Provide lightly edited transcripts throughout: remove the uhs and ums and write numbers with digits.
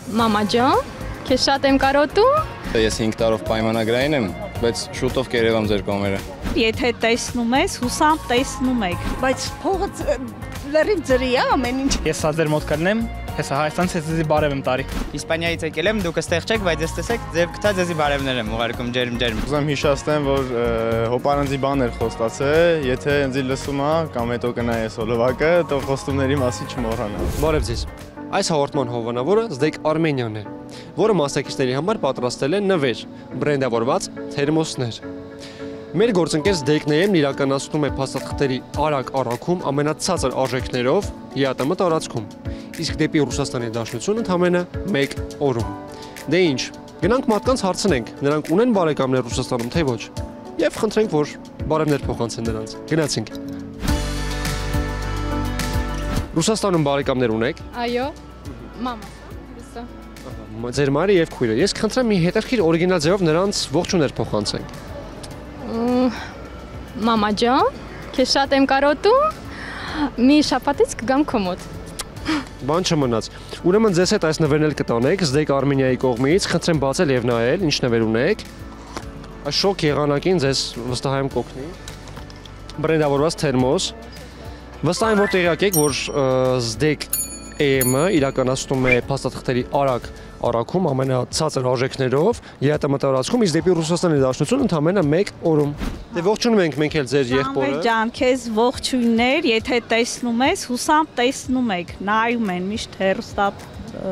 Մամա ջան, քեզ շատ եմ կարոտում։ Ես 5 տարով պայմանագրային եմ, բայց շուտով կերևամ ձեր կողմերը։ Եթե տեսնում ես, հուսամ տեսնում եք, բայց փողը լրիվ ձրի է ամեն ինչ։ Ես սա ձեր մոտ կլնեմ, հեսա Հայաստանից ես ձեզի բարև եմ տարի։ Իսպանիայից եկել եմ, դուք այստեղ չեք, բայց ես տեսեք, ձև գտա ձեզի բարևներ եմ ուղարկում ջերմ։ Ուզում հիշեցնեմ, որ հոպարանձի բան էր խոստացել, եթե ինձ լսում է կամ հետո կնայի սոլովակը, то խոստումների մասին չմոռանա։ Բարև ձեզ։ Այս հաղորդման հովանավորը Zdek Armenian է, որը մասնակիցների համար պատրաստել է նվեր, բրենդավորված թերմոսներ։ Մեր գործընկեր Zdek-ն իրականացնում է փաստաթղթերի արագ առաքում ամենացածր արժեքներով ԵԱՏՄ տարածքում, իսկ դեպի Ռուսաստանի Դաշնություն ընդամենը 1 օրում։ Դե ինչ, գնանք մարդկանց հարցնենք, նրանք ունեն բարեկամներ Ռուսաստանում, թե ոչ, եւ խնդրենք, որ բարևներ փոխանցեն նրանց։ Գնացինք։ Ռուսաստանում բարեկամներ ունեք։ Այո, մամա, հուսա։ Ձեր մայրը եւ քույրը։ Ես խնդրեմ մի հետաքրքիր օրիգինալ ձևով նրանց ողջուներ փոխանցենք։ Մամա ջան, քեզ շատ եմ կարոտում։ Մի շաբաթից կգամ քո մոտ։ Բան չմնաց։ Ուրեմն ձեզ հետ այս նվերն էլ կտանեք Zdek Armenia-ի կողմից, խնդրեմ բացել եւ նայել, ինչ նվեր ունեք։ Այս շոկ եղանակին ձեզ վստահ եմ կօգնի։ Բրենդավորված թերմոս։ Վստահ եմ, որ տեղյակ եք, որ Zdek AM-ը իրականացնում է փաստաթղթերի արագ առաքում ամենացածր արժեքներով ԵԱՏՄ տարածքում, իսկ դեպի Ռուսաստանի Դաշնություն ընդամենը 1 օրում։ Դե ողջունում ենք մենք էլ ձեր եղբորը։ Ջան, քեզ ողջույններ, եթե տեսնում ես, հուսամ տեսնում եք, նայում են միշտ հեռուստատ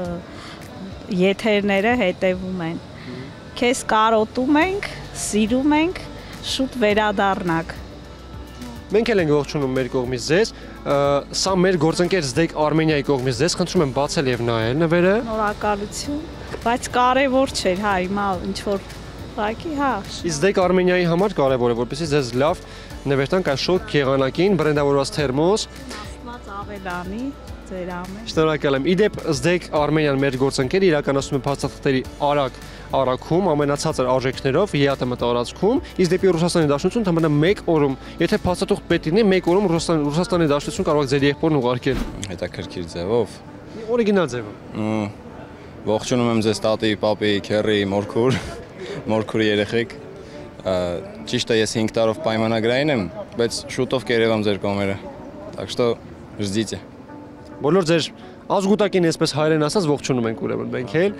եթերները հետևում են։ Քեզ կարոտում ենք, սիրում ենք, շուտ վերադառնաք։ Մենք էլ ենք ողջունում մեր կողմից ձեզ, սա մեր գործընկեր Zdek Armenia-ի կողմից ձեզ, խնդրում եմ բացել եւ նայել նվերը։ Շնորհակալություն, բայց կարևոր չէր, հա, հիմա ինչ որ ուղղակի, հա։ Իսկ Zdek Armenia-ի համար կարևոր է, որպեսզի ձեզ լավ նվեր տանք այս շոկ եղանակին, բրենդավորված թերմոս։ Աստված ավելանի ձեր ամեն։ Շնորհակալ եմ։ Իդեպ Zdek Armenia-ն մեր գործընկերը իրականացնում է փաստաթղթերի արագ առաքում ամենացածր արժեքներով ԵԱՏՄ տարածքում, իսկ դեպի Ռուսաստանի Դաշնություն ընդամենը 1 օրում։ Եթե փաստաթուղթ պետք լինի, 1 օրում Ռուսաստանի Դաշնություն կարող է ձեր եղբորն ուղարկել։ Հետաքրքիր ձևով։ Օրիգինալ ձևը։ Ողջունում եմ ձեզ տատի, պապի, քեռի, մորքուր երեխեք։ Ճիշտ է, ես 5 տարով պայմանագրային եմ, բայց շուտով կերևամ ձեր կողմերը։ Так что ждите։ Բոլոր ձեր ազգուտակին այսպես հայերեն ասած ողջունում ենք ուրեմն մենք էլ։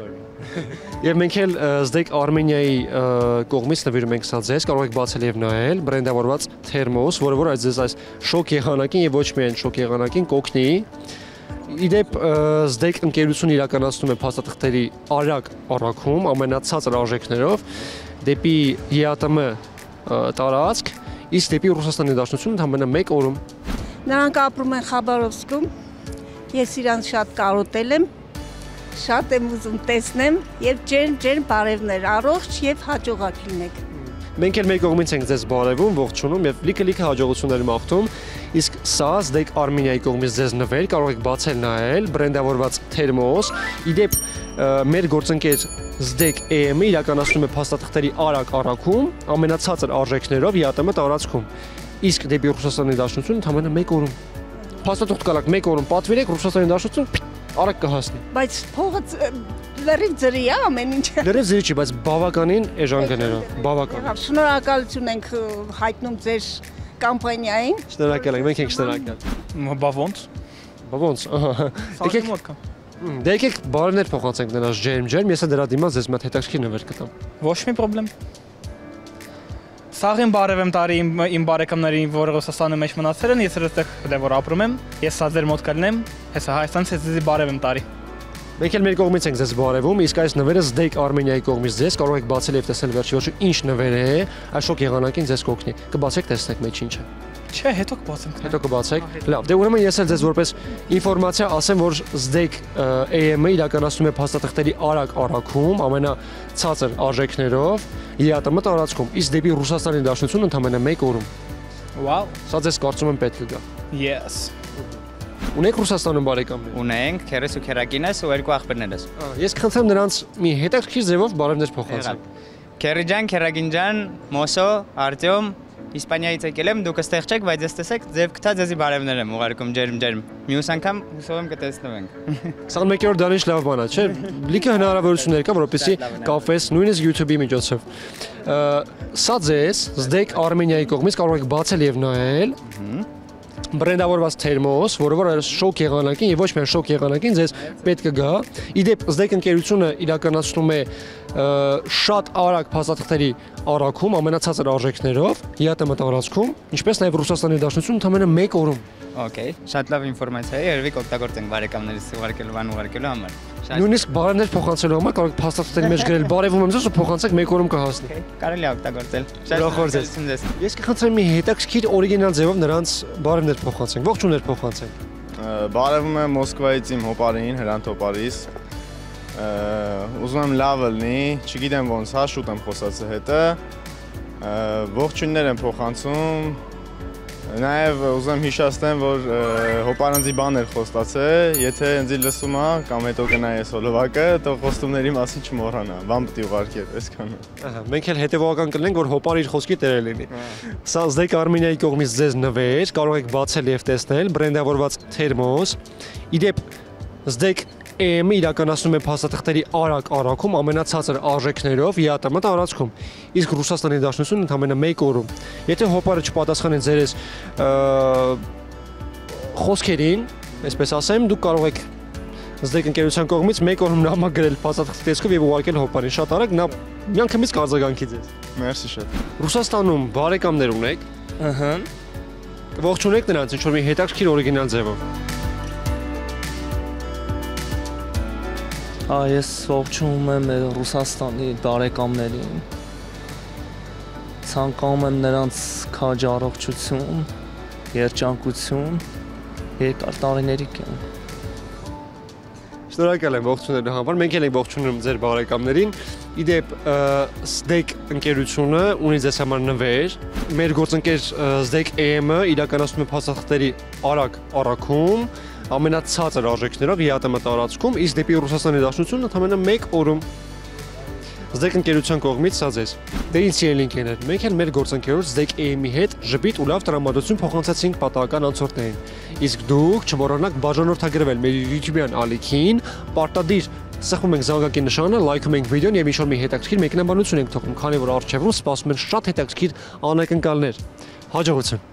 Եվ մենք էլ Zdek Armenia-ի կողմից նվիրում ենք սա ձեզ, կարող եք բացել եւ նայել, բրենդավորված թերմոս, որը որ ձեզ այս շոկ եղանակին եւ ոչ միայն շոկ եղանակին կօգնի։ Իդեպ Zdek ընկերությունը իրականացնում է փաստաթղթերի արագ առաքում ամենացածր արժեքներով դեպի ԵԱՏՄ տարածք, իսկ դեպի Ռուսաստանի Դաշնություն ընդամենը 1 օրում։ Նրանք ապրում են Խաբարովսկում, ես իրանց շատ կարոտել եմ, շատ եմ ուզում տեսնեմ եւ ջերմ բարևներ, առողջ եւ հաջողակ լինեք։ Մենք էլ մեր կողմից ենք ձեզ բարևում, ողջունում եւ լիքը հաջողություններ մաղթում, իսկ սա Zdek Armenia-ի կողմից ձեզ նվեր կարող եք բացել նայել, բրենդավորված թերմոս, իդեպ մեր գործընկեր Zdek AM-ը իրականացնում է փաստաթղթերի արագ առաքում ամենացածր արժեքներով ԵԱՏՄ տարածքում, իսկ դեպի Ռուսաստանի Դաշնություն ընդամենը 1 օրում։ Փաստաթուղթ կալակ 1 օրում պատվիրեք Ռուսաստանի Դաշնություն արագ կհասնի։ Բայց փողը լրիվ ձրի է ամեն ինչ։ Լրիվ ձրի չի, բայց բավականին էժան գներով, բավական։ Շնորհակալություն ենք հայտնում ձեր կամպանիային։ Շնորհակալ ենք, մենք ենք շնորհակալ։ Բա ոնց։ Բա ոնց, ահա։ Դե եկեք բարևներ փոխանցենք նրանց ջերմ, ես դրա դիմաց ձեզ մոտ հետաքրքիր նվեր կտամ։ Ոչ մի խնդրեմ։ Սաղին բարև եմ տարի իմ բարեկամներին, որ Ռուսաստանի մեջ մնացել են, ես այստեղ որ ապրում եմ, ես սա ձեր մոտ կլնեմ, հեսա Հայաստանից ես ձեզի բարև եմ տարի։ Մենք էլ մեր կողմից ենք ձեզ բարևում, իսկ այս նվերը Zdek Armenia-ի կողմից ձեզ կարող եք բացել եւ տեսնել վերջի ինչ նվեր է, այս շոկ եղանակին ձեզ կօգնի։ Կբացեք, տեսնեք մեջ ինչ է։ Չէ, հետո կբացենք։ Հետո կբացեք։ Լավ, դե ուրեմն ես էլ ձեզ որպես ինֆորմացիա ասեմ, որ Zdek AM-ը իրականացնում է փաստաթղթերի արագ առաքում ամենացածր արժեքներով ԵԱՏՄ տարածքում, իսկ դեպի Ռուսաստանի Դաշնություն ընդամենը 1 օրում։ Վաու, սա ձեզ կարծում եմ պետք է գա։ Yes։ Ունեք Ռուսաստանում բարեկամներ։ Ունենք, քերես ու քերագինես ու երկու աղբերներս։ Ես խնդրեմ նրանց մի հետաքրքիր ձևով բարևներ փոխանցել։ Քերի ջան, քերագին ջան, Մոսո, Արտյոմ, Իսպանիայից եկել եմ, դուք այստեղ չեք, բայց ես տեսեք, ձև գտա ձեզի բարևներ եմ ուղարկում ջերմ։ Մյուս անգամ հուսով եմ կտեսնվենք։ 21-րդ դարի լավ բան է, չէ՞։ Լիքը հնարավորություններ կա, որովհետեւ կապվես նույնիսկ YouTube-ի միջոցով։ Սա ձեզ Zdek Armenia-ի կողմից կարող եք բացել եւ նայել։ Բրենդավորված թերմոս, որը որ շոկ եղանակին եւ ոչ միայն շոկ եղանակին ձեզ պետք է գա։ Իդեպ Zdek ընկերությունը իրականացնում է շատ արագ փաստաթղթերի առաքում, ամենացածր արժեքներով, ՀՅՏՄ տարածքում, ինչպես նաեւ Ռուսաստանի Դաշնությունը ընդամենը 1 օրում։ Okay, շատ լավ ինֆորմացիա է, երևի կօգտագործենք բարեկամներից ուղարկելու բան ուղարկելու համար։ Նույնիսկ բարևներ փոխանցելու համար կարող եք փաստաթղթերի մեջ գրել բարևում եմ ձեզ ու փոխանցեք 1 օրում կհասնի։ Կարելի է օգտագործել։ Շատ ուրախ ձեզ։ Ես կխնդրեմ մի հետաքրքիր օրիգինալ ձևով նրանց բարևներ փոխանցենք, ողջույններ փոխանցենք։ Բարևում եմ Մոսկվայից իմ հոպարին, Հրանտ հոպարից։ Ուզում եմ լավը լինի, չգիտեմ ոնց, հա, շուտ եմ խոսածը հետը։ Ողջույններ եմ փոխանցում։ Նաև ուզում եմ հիշեցնեմ, որ հոպարանձի բան էր խոստացել, եթե ինձ լսում է կամ հետո կնայի այս հոլովակը, то խոստումների մասին չմոռանա, բան պետք է ուղարկի այսքանը։ Ահա, մենք էլ հետևողական կլինենք, որ հոպարը իր խոսքի տերը լինի։ Սա Zdek Armenia-ի կողմից ձեզ նվեր, կարող եք բացել եւ տեսնել, բրենդավորված թերմոս։ Իդեպ Zdek EM-ը իրականացնում է փաստաթղթերի արագ առաքում ամենացածր արժեքներով ՀՅՏՄ տարածքում, իսկ Ռուսաստանի Դաշնությունը ընդամենը 1 օրում։ Եթե հոպարը չպատասխանի ձեր խոսքերին, այսպես ասեմ, դուք կարող եք Zdek ընկերության կողմից 1 օրում նամակ գրել փաստաթղթի տեսքով եւ ուղարկել հոպարին շատ արագ, նա միանգամից կարձագանքի ձեզ։ Մերսի շատ։ Ռուսաստանում բարեկամներ ունեք։ Ըհը։ Ողջունեք նրանց ինչ որ մի հետաքրքիր օրիգինալ ձևով։ Ես ողջունում եմ Ռուսաստանի բարեկամներին։ Ցանկանում եմ նրանց քաջ առողջություն, երջանկություն, երկար տարիների կյանք։ Շնորհակալ եմ ողջունելու համար։ Մենք էլ ենք ողջունում ձեր բարեկամներին։ Իդեպ Zdek ընկերությունը ունի ձեզ համար նվեր։ Մեր գործընկեր Zdek EM-ը իրականացնում է փաստաթղթերի արագ առաքում, ամենացածր արժեքներով ՀՅՏՄ տարածքում, իսկ դեպի Ռուսաստանի Դաշնությունը ընդամենը 1 օրում։ Zdek ընկերության կողմից սա ձեզ։ Դե ինձ ելինք եներ։ Մենք էլ մեր գործընկերոջ Zdek EM-ի հետ ժպիտ ու լավ տրամադրություն փոխանցեցինք պատահական անցորդներին։ Իսկ դուք չմոռանաք բաժանորդագրվել մեր YouTube-յան ալիքին, պարտադիր սեղմում ենք զանգակի նշանը, լայքում ենք վիդեոն եւ ինչ-որ մի հետաքրքիր մեկնաբանություն ենք թողնում, քանի որ առջևում սպասում են շատ հետաքրքիր անակնկալներ։ Հաջողություն։